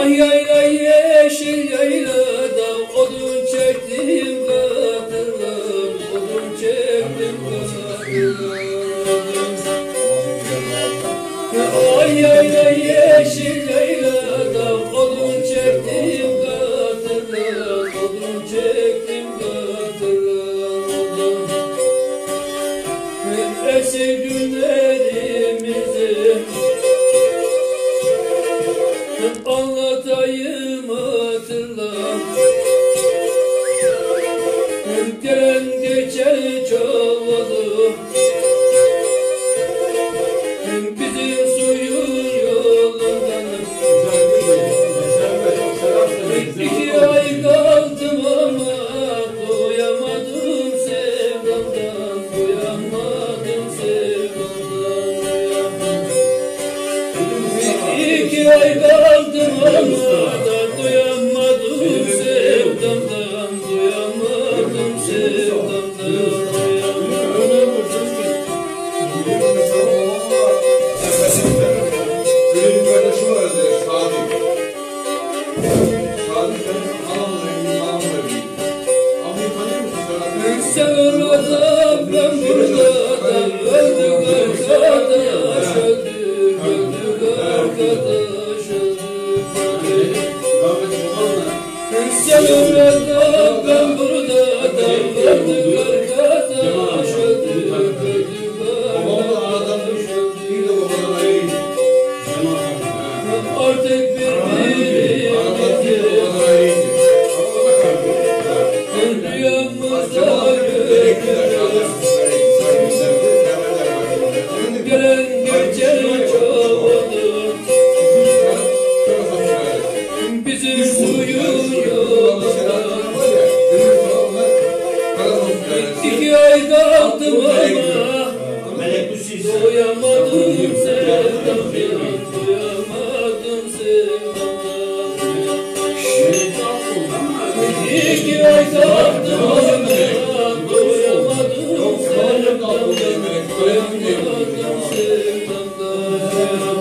Ah yayla yeşil yaylada odun çektim kadınlar, odun çektim kadınlar. Ah yayla yeşil yaylada odun çektim kadınlar, odun çektim kadınlar. Eski günlerimizi anlatayım hatırla. Gelen geçer çok oldu, bizim suyun yolundan. 2 ay kaldım ama doyamadım sevdamdan, doyamadım sevdamdan. 2 ay kaldım ama da doyamadım sevdamdan, doyamadım sevdamdan. Benim kardeşim vardı, Sadık. Sadık benim halamla evliydi. Abi tanıyor musun? Sen orada, ben burada, öldük arkadaş, öldük, öldük arkadaş, öldük. Sen orada, ben burada, öldük arkadaş, öldük, öldük arkadaş, Bir de babadan ayrıydı. artık birbirimizi rüyamızda görürüz. Gelen geçer çok olur, bizim suyun yolunda. 2 ay kaldım ama doyamadım sevdamdan, doyamadım sevdamdan. 2 ay kaldım ama doyamadım sevdamdan, doyamadım sevdamdan.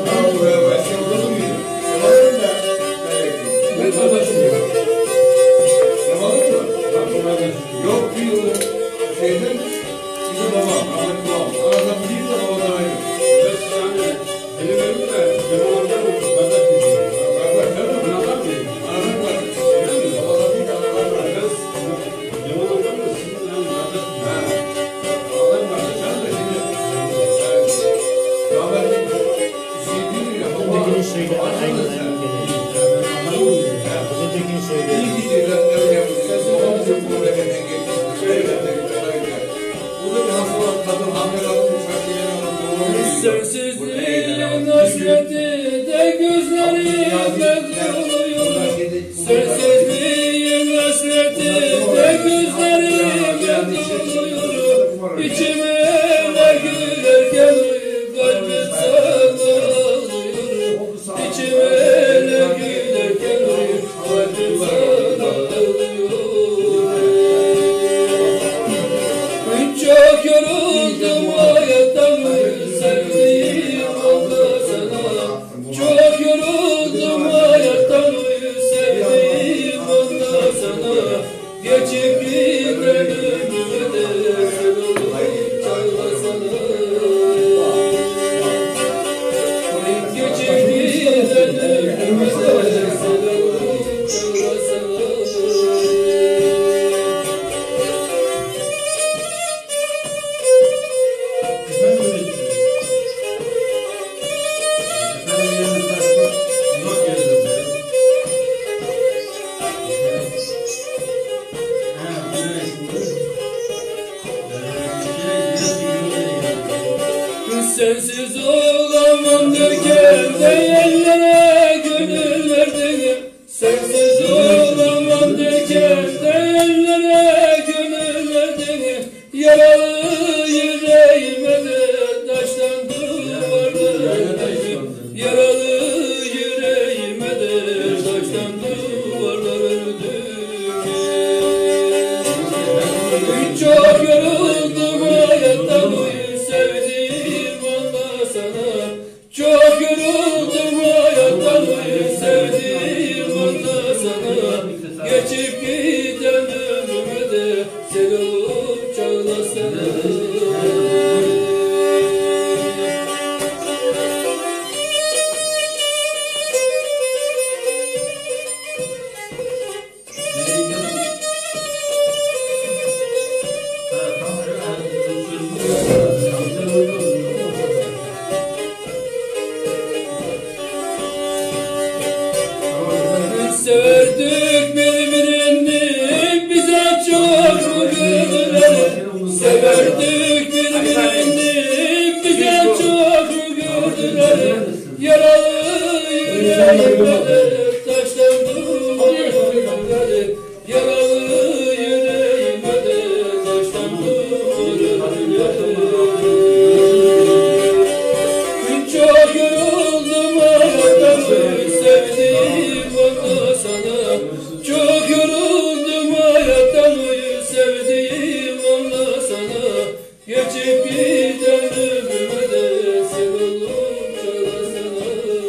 Yok bir şeyden bizim babam, rahmetli babam. Aradan bir de babadan ayrı. Benim evim de benim oradan kardeş geliyor. Kardeş değil mi? Aradan geliyor. Aradan kardeş. Babadan bir tane kardeş. Benim oradan da sizin yani kardeş. Aradan kardeş. Sen de şimdi. Rahmetli şey değil mi ya? Ötekini söyle. Aynen geliyor. Ötekini söyle. İyi gidiyor. Öyle yapıyor. Babam bizim bu memleketten geldi. Burada bir hastalık kadın, hamile kadın, Sensizliğin hasreti de gözlerimde doluyor. Sensizliğin hasreti de gözlerimde doluyor. İçime ne gülerken kalbim sana ağlıyor. İçime ne gülerken kalbim sana ağlıyor. Çok yoruldum hayattan, sevdiğim oldu sana. Çok yoruldum hayattan, sevdiğim oldu sana. Geçip giden ömrümde sen olup çalmasana. Geçip giden ömrümde sen olup çalmasana. Sensiz olamam derken de ellere gönül verdin. Sensiz olamam derken de ellere gönül verdin. Yaralı yüreğime de taştan duvarlar ördün. Yaralı yüreğime de taştan duvarlar ördün. Çok yoruldum hayattan, sevdiğim Allah sana. Çok yoruldum hayattan, sevdiğim yüreğime taştan duvarım yaralı yüreğime de taştan duvarım çok yoruldum hayattan sevdiğim olma sana çok yoruldum hayattan sevdiğim olma sana geçip giden ömrüme de sen olup çalasana.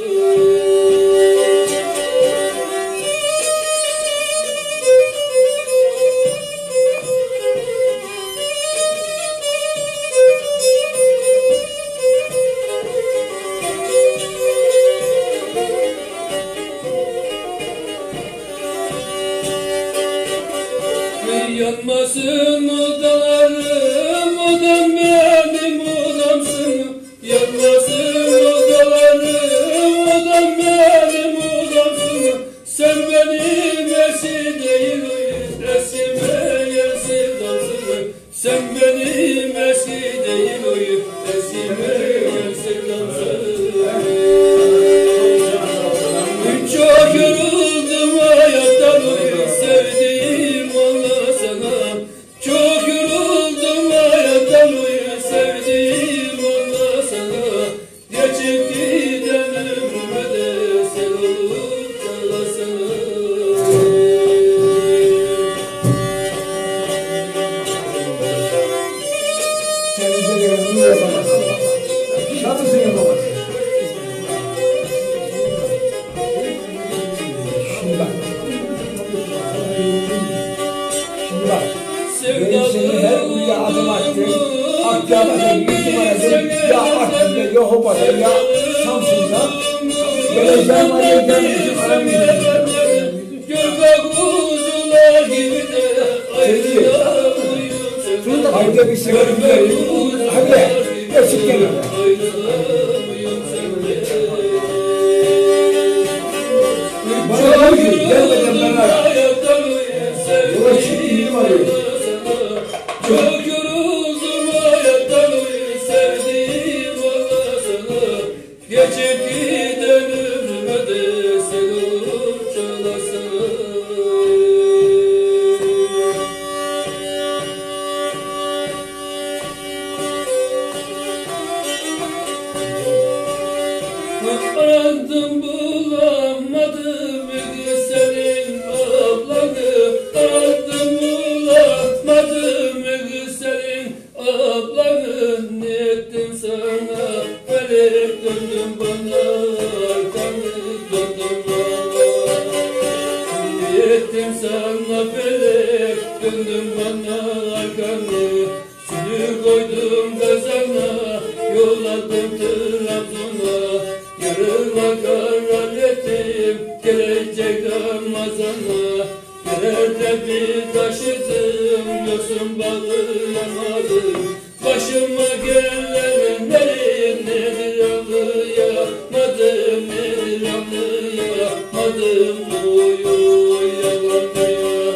Yanmasın odalarım, odam benim odamsın. Yanmasın odalarım, odam benim odamsın. Sen benim eski değil, eskimeyen sevdamsın. Sen benim eski değil, eskimeyen sevdamsın. Çok yoruldum hayattan sevdiğim olma sana. Çok yoruldum hayattan sevdiğim olma sana. Geçip giden ömrüme de sen olup çalasana. Kendinize göre bunu yapamazsın. Şartısını yapamazsın. Şimdi bak. Ben seni her kuyuya adım attım. Akçabat'ın 100 numarası ya Akçı'da ya Hopa'da ya Samsun'da. Geleceğim araya gelmişim aramayacağım. Gölge kuzular gibi de ayrılamıyım. Ayda bir sigara gidelim. Hadi geçip gelin. Bana diyor ki gelmeden ben ara. Yola çıktığım arıyor. Çok yoruldum hayattan sevdiğim olma sana. Geçip giden ömrüme de sen olup çalasana. Aradım bulamadım senin ablanı. Aradım bulamadım senin ablanı. Ne ettim sana felek döndüm bana arkanı döndüm bana. Ne ettim sana felek döndüm bana arkanı. Sülü koydum kazana yolladım Trabzon'a. Yarına karar ettim gelecek Ramazan'a. Nerede bir taşıdım yosun bağlayamadım. Başıma gelenleri nedir anlayamadım. Nedir anlayamadım. Oy oy yalan ya.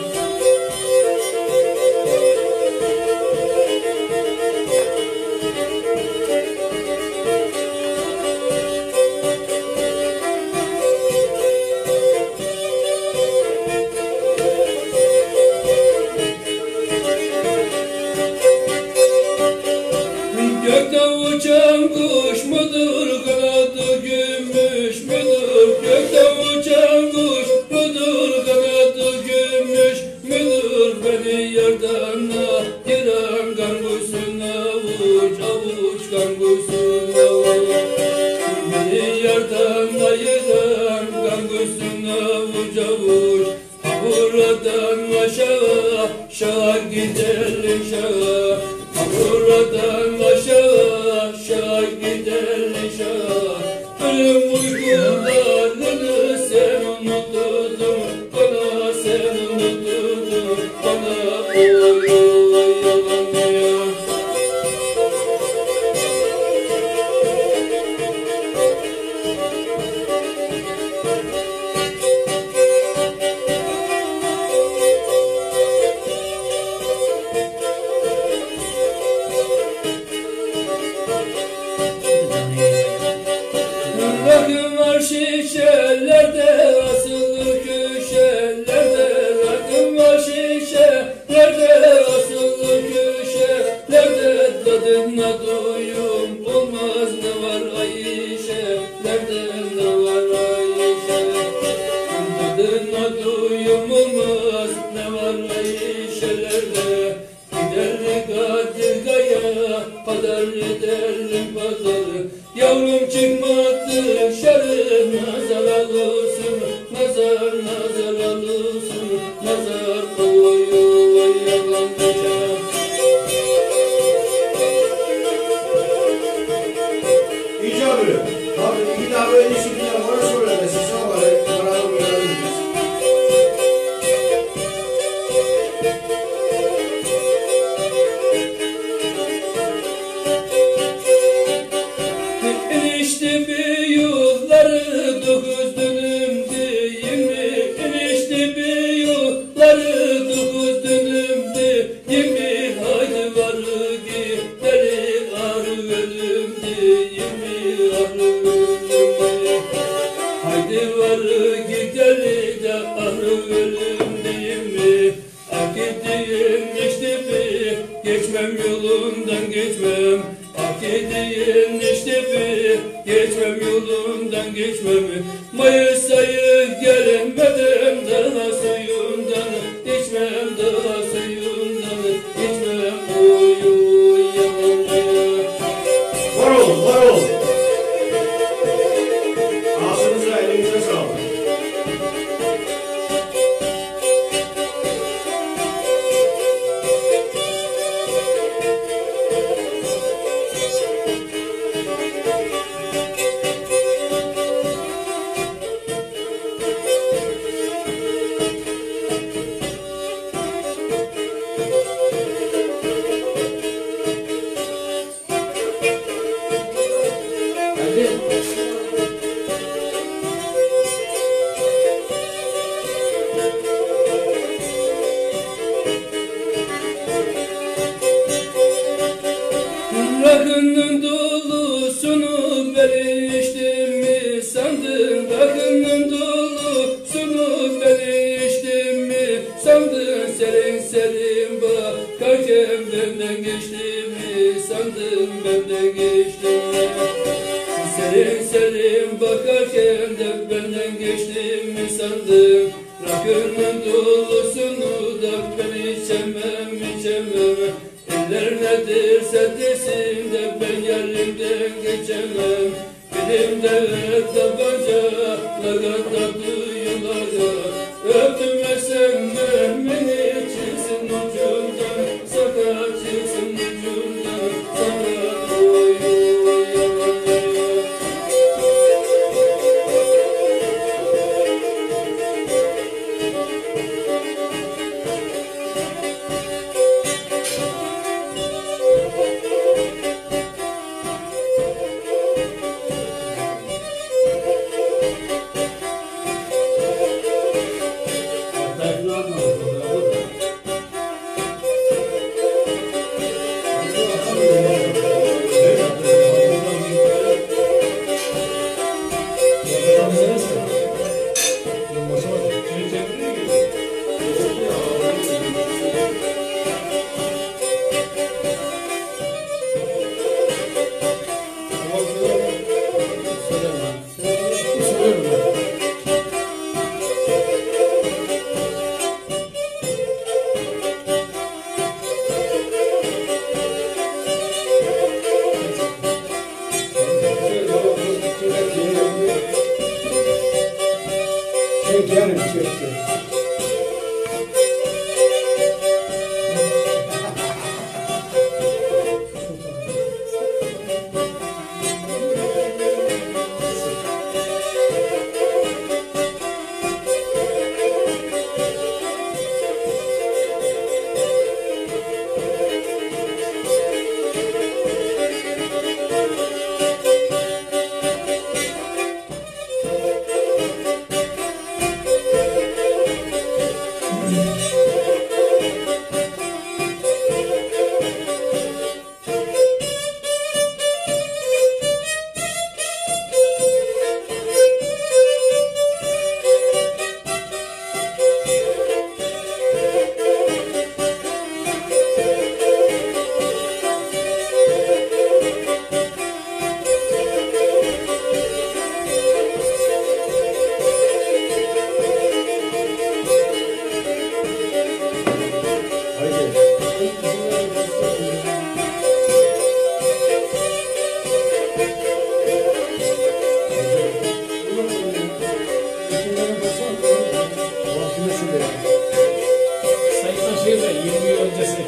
Gökte uçan kuş mudur, kanadı gümüş müdür? Gökte uçan kuş mudur, kanadı gümüş müdür? Beni yerden ayıran kan kuysun avuç, avuç kan kuysun avuç. Beni yerden ayıran kan kuysun avuç, avuç. Buradan aşağı, aşağı gidelim aşağı. Buradan aşağı, aşağı gidelim aşağı. Ölüm uykularını sen unuttun, bana sen unuttun, bana oy oy yalan ya. Rakım var şişeler Hadi varı gideli de anı ölüm değil mi? Ak gideyim işte bir geçmem yolundan geçmem. Ak gideyim işte bir geçmem yolundan geçmem. Mayıs ayı gelemeden daha suyundan içmem, daha suyundan içmem. Oy oy yalan. Var olun, var olun. Ağzınıza, elinize sağlık. Rakının dolusunu ben içtim mi sandın? Rakının dolusunu ben içtim mi sandın? Serin serin bakarken benden geçti mi sandın? Benden geçti mi? Serin serin bakarken de benden geçti mi sandın? Rakının dolusunu da ben içemem, içemem. Eller ne derse desin de ben yerimden geçemem. Elimde tabancalara tatlılara öptürmesem beni çıksın ucundan, sakat çıksın ucundan, sakat oy oy yalan yalan. Çekerim, çekerim. Sayın Şeyde 20 yıl öncesi.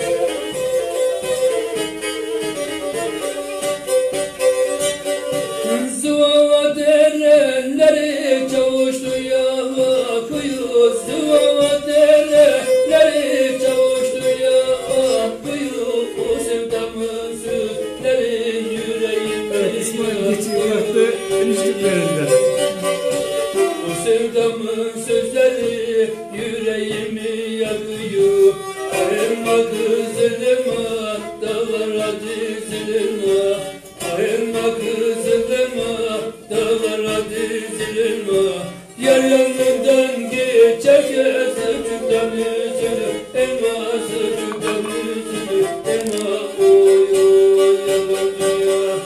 Zıvava dereleri çavuştu yava kuyu. Zıvava dereleri çavuştu yava kuyu. O sevdamın sözleri yüreğime İsmail geçiyorlardı eniştiklerinde. O sevdamın sözleri yüreğimi yakıyor. Ayırma kızılma dağlara dizilme. Ayırma kızılma dağlara dizilme. üzülme Yar yanından geçerken sırtından üzülür Elma sırtından üzülür Elma oy oy yabancıya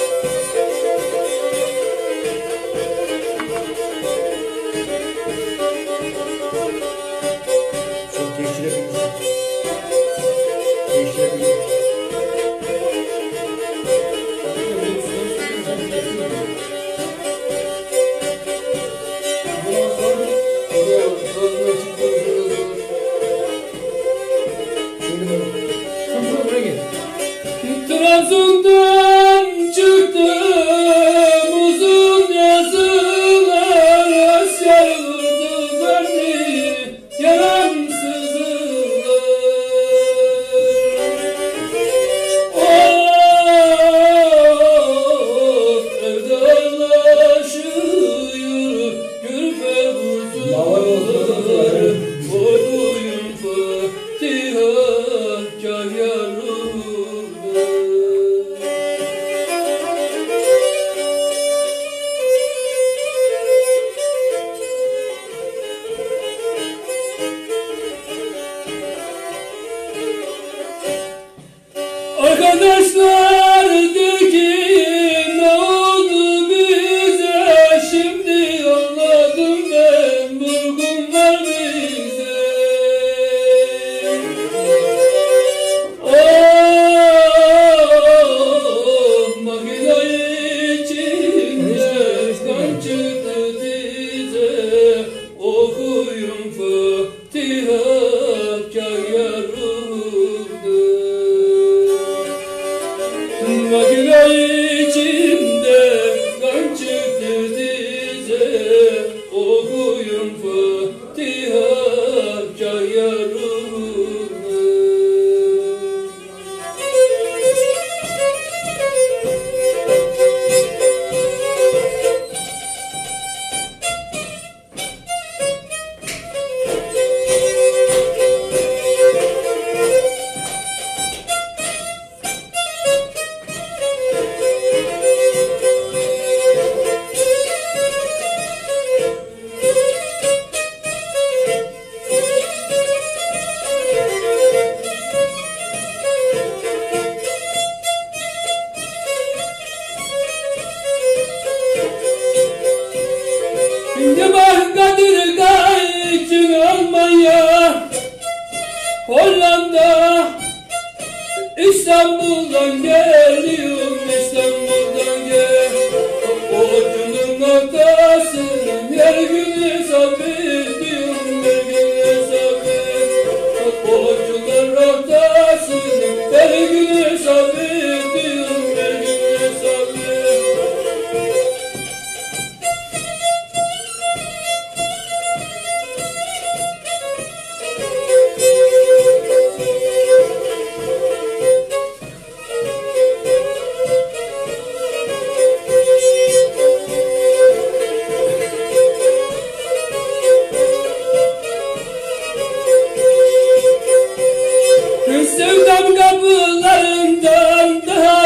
Çok değiştirebilirsin. Değiştirebilirsin. Trabzon'dan çıktım uzun yazılar Asya'ya vurdu beni yaramsızlar Of evde ağlaşıyor gülfe huzurlar Korkuyum fatiha kâr yarımda Arkadaşlar de ki ne oldu bize şimdi anladım ben vurgun var bize Oh makine içinde kan çıktı dize okuyun Fatiha kâr yarımda Makine içinde kan çıktı dize okuyun Fatiha kâr yarımda Cemal Kadir Gayçin Almanya Hollanda İstanbul'dan geliyorum İstanbul'dan gel Ortunun ortasının her günü sabit diyorum her günü sabit Ortular ortasının her günü sabit diyorum her günü sabit Sevdam kapılarından daha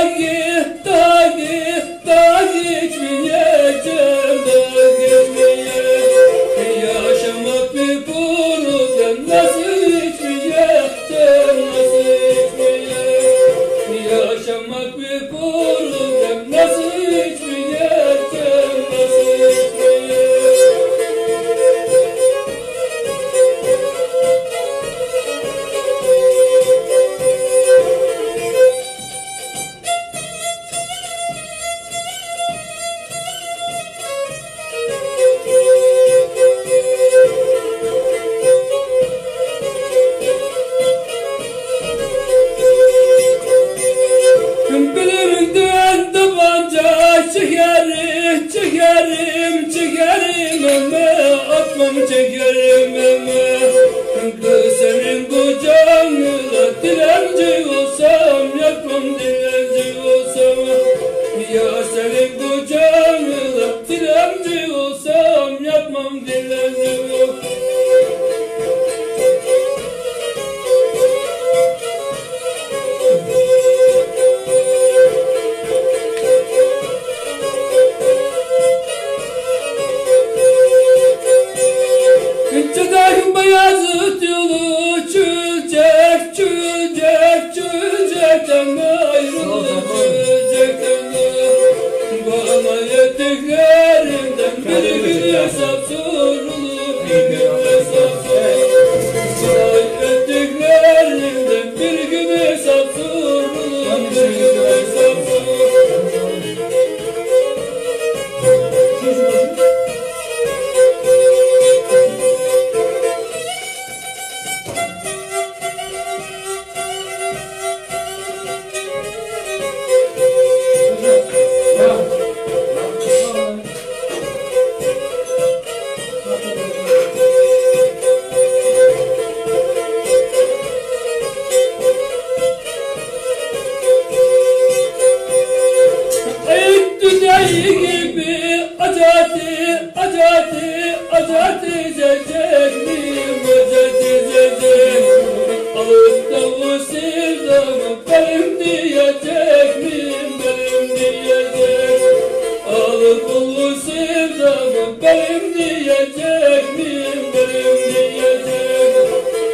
geçmeyeceğim, daha geçmeyeceğim. Yaşamak bir problem, nasıl içmeyeceğim, nasıl içmeyeceğim. Yaşamak bir problem, nasıl içmeyeceğim, nasıl içmeyeceğim. Bilirimden tabanca çekerim eme atmam çekerim eme Kız senin kucağına dilenci olsam yakmam dilenci olsam Ya senin kucağına dilenci olsam yakmam dilenci olsam hesap sorulur, bir gün hesap sorulur. Saray ettiklerinden bir gün hesap sorulur, bir gün hesap sorulur. Acati zeceklim, acati zecek. Alıp da o sevdamı benim diyecek miyim, benim diyecek. Alıp o sevdamı benim diyecek miyim, benim diyecek.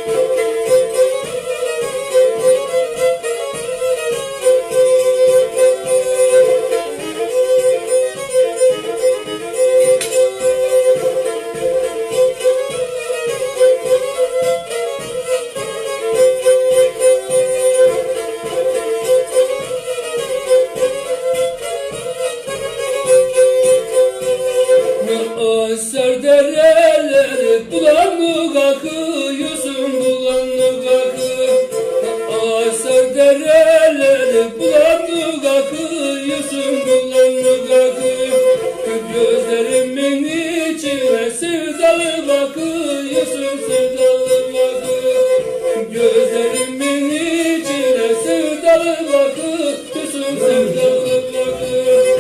Asar dereleri bulanık akıyorsun, bulanık akıyor. Asar dereleri bulanık akıyorsun, bulanık akıyor. Gözlerimin içine sevdalı bakıyorsun, sevdalı bakıyor. Gözlerimin içine sevdalı bakıyorsun, sevdalı bakıyor.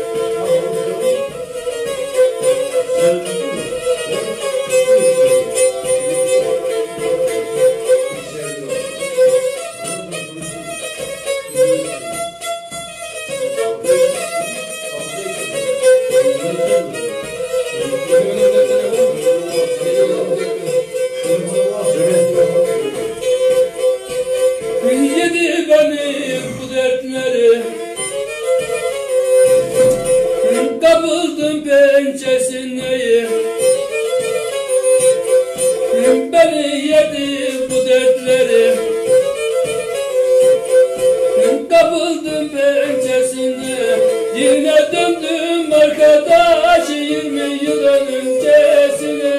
Yedi beni bu dertleri, kapıldım pençesine. Beni yedi bu dertleri, kapıldım pençesine. Yine döndüm arkadaş 20 yıl öncesine.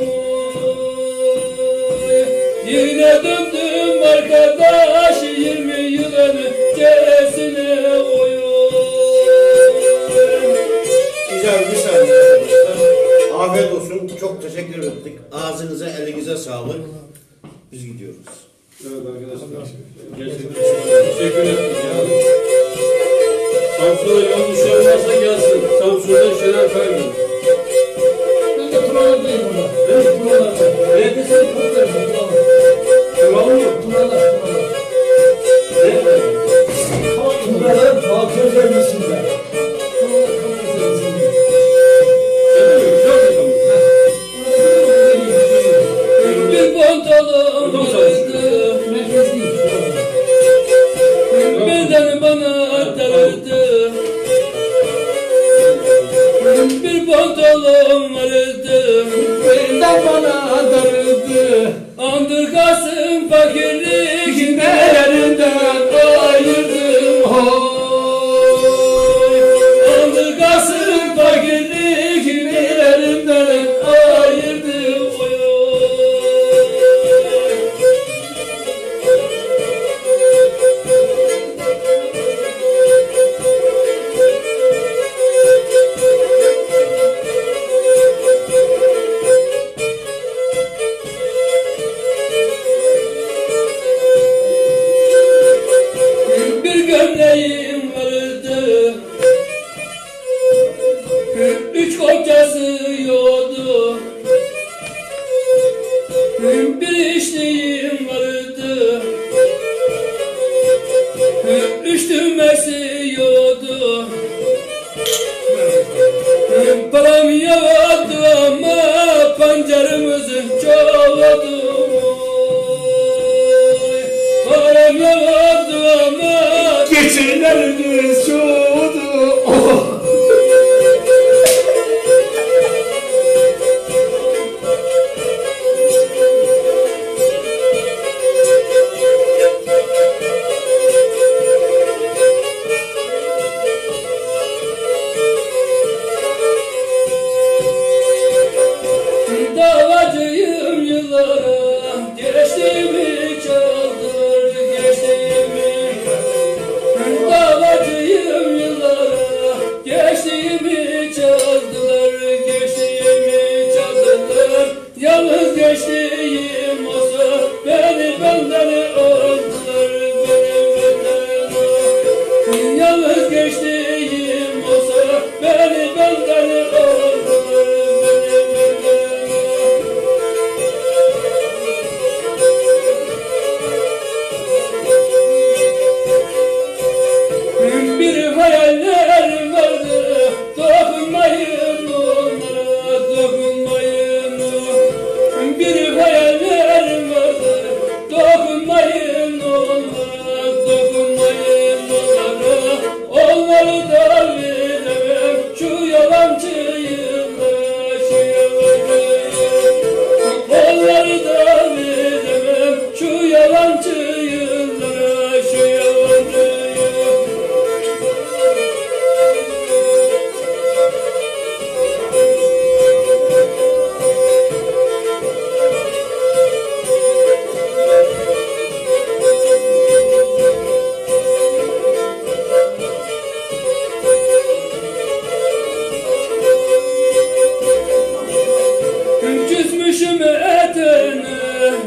Yine döndüm arkadaş 20 yıl öncesine. Güzel bir saniye arkadaşlar. Afiyet olsun. Çok teşekkür ettik. Ağzınıza, elinize sağlık. Biz gidiyoruz. Evet arkadaşlar. Gerçekten teşekkür ettik ya. Samsun'a yol düşen varsa gelsin. Samsun'da şeyler kaybeder. Ben de Turalardayım orada. Evet, Turalarda. neredesin? Buradayım, Turalarda. Tamam mı? Turalar. Nerede? Turalar Fatih Özermesi'nde. Turalar Fatih Özermesi'nde. Bir pantolon vardı, Merkez değil. birden bana darıldı. Bir pantolon vardı, Birden bana darıldı. andırgasın fakirlik Kimmelerinden ayırdım. andırgasın fakirlik kimmelerinden ayırdı.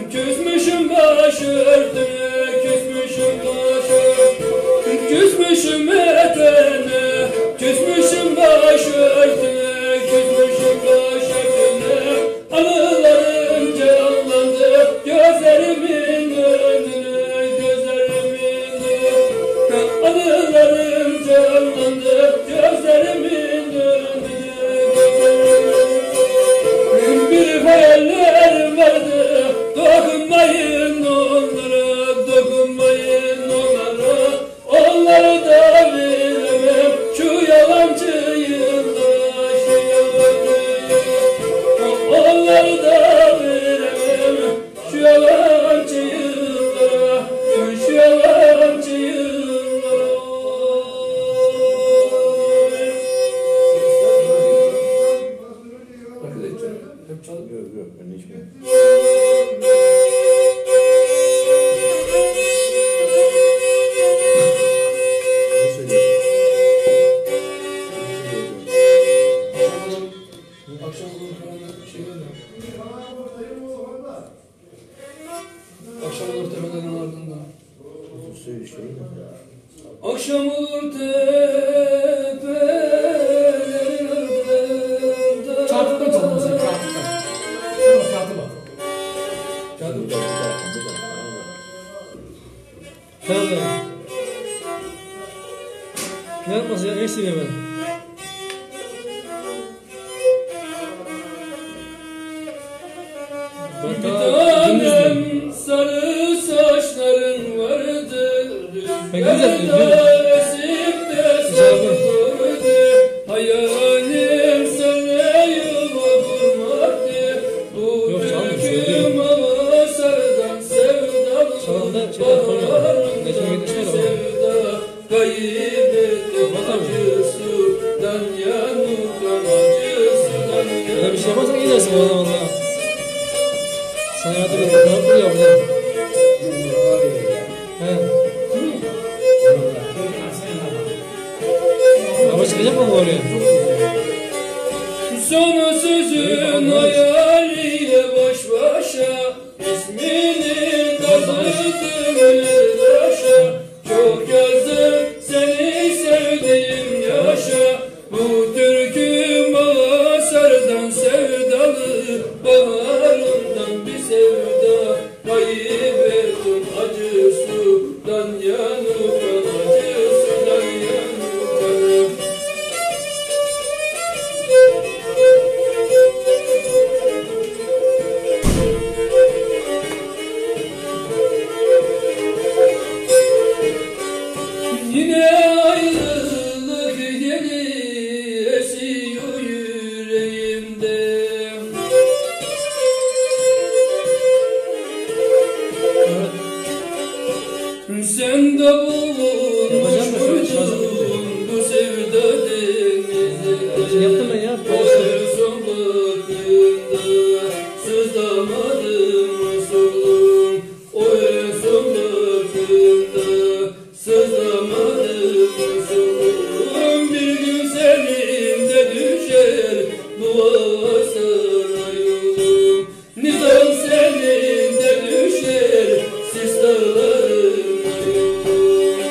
Küsmüşüm başörtüne, küsmüşüm başörtüne, küsmüşüm etene, küsmüşüm başörtüne, küsmüşüm başörtüne. Anılarım canlandı gözlerimin önüne, gözlerimin önüne. Anılarım canlandı gözlerimin önüne, gözlerimin önüne. Bir hayaller vardı, dokunmayın onlara, dokunmayın onlara. Onları da bilemem şu yalancı yılda, şu yalancı yılda. Onları da bilemem şu yalancı yılda, şu yalancı yılda. Yok yok ben içmiyorum. Nasıl söylüyorsun? Akşam olur şey var ya. Akşam olur tepelerin ardından. Söyle işte. Akşam olur tepelerin ardından. Çarpıkla çalma sen, çarpıkla. Sen o kağıdı bak. Kağıdı Bu da. Kağıdı. Ne yapması ya? Ne isteyeyim ben? Bir tanem sarı saçların vardı. Rüzgarda esip de savurdu. Hayalim sana yuva kurmaktı. Bu türküm hava sarıdan sevdalı. Baharımdan sevda kaybettim acısından yanıktan acısından yanıktan. Öyle bir şey yaparsan gidersin valla. Sana yardım edin. Ne yapıyor burada? He. Ama çıkacak mı oraya? Son sözün hayaliyle baş başa, ismini kazıdım taşa. Çok yazdım seni sevdiğim yaşa. Bu türküm bana sardan sevdalı. Baharımdan bir sevda kaybettim acısından yanıktan, acısından yanıktan. Yine ayrılık geli esiyor yüreğimde. Sen de bulmuş muydun bu sevda denizinde? Yaptım ben ya. O son bakımda sızlamadım solum. O son bakımda sızlamadım solum. Bir gün senin de düşer bu asana yolum. Nizam senin de düşer sis dağlarına yolum.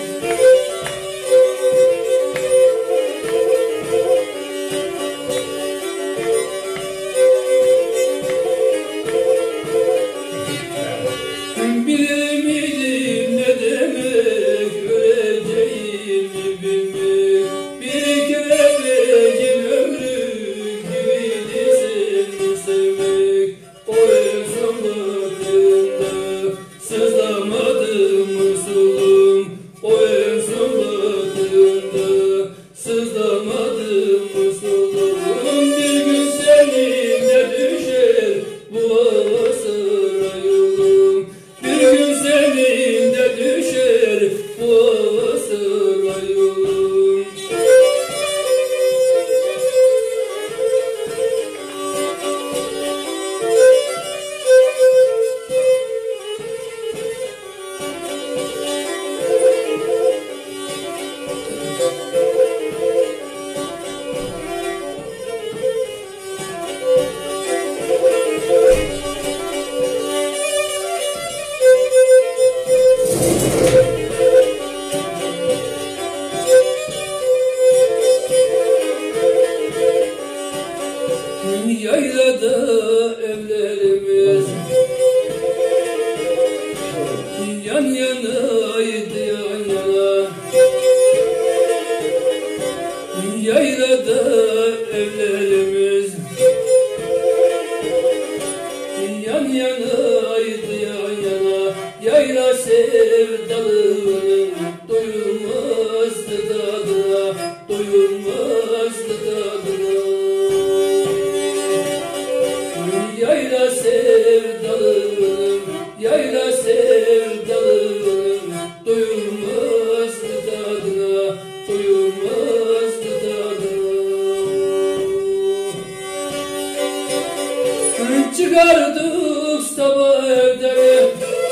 yaylada evlerimiz yan yanaydı yan yana. Yaylada evlerimiz yan yanaydı yan yana. Yayla sevdalının doyulmazdı tadına, doyulmazdı tadına. Yayla sevdalının, yayla sevdalının doyulmazdı tadına, doyulmazdı tadına. Çıkardık sabah evde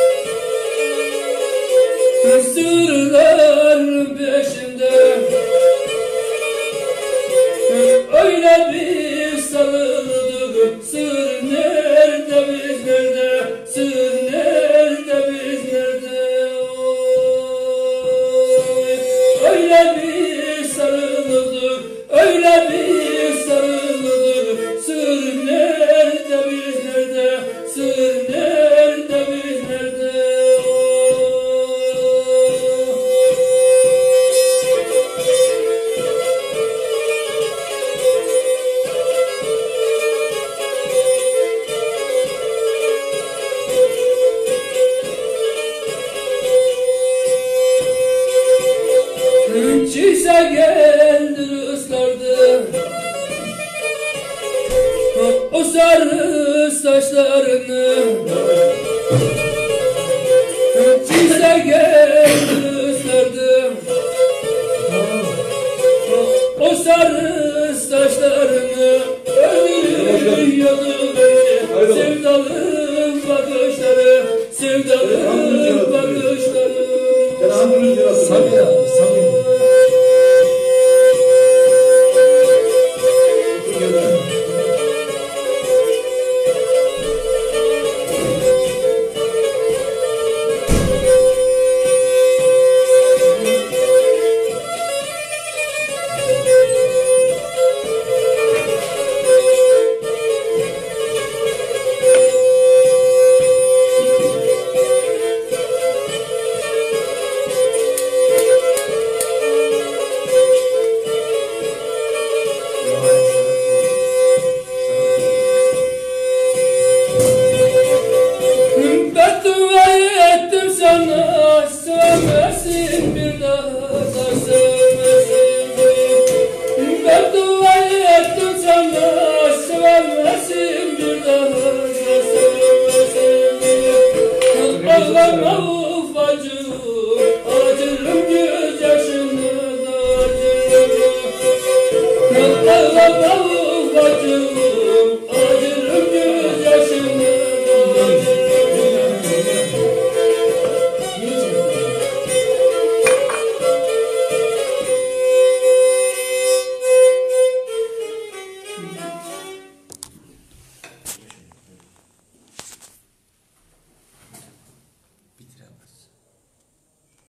sırlar peşinde, öyle bir sarıldık. Sır nerede biz nerede, sır nerede biz nerede, oy. Öyle bir sarıldık, öyle bir sarıldık. Sır nerede biz nerede, sır nerede biz nerede, çiğse geldi ıslardı o sarı saçlarını. Çiğse geldi ıslardı o sarı saçlarını. Öldürüyordu beni sevdalı bakışları, sevdalı bakışları. Samimi, samimi. Sevmesin bir daha da sevmesin. Ben dua ettim sana, sevmesin bir daha da sevmesin. Ağlama ufacığım, acırım gözyaşını da acırım. Ağlama ufacığım,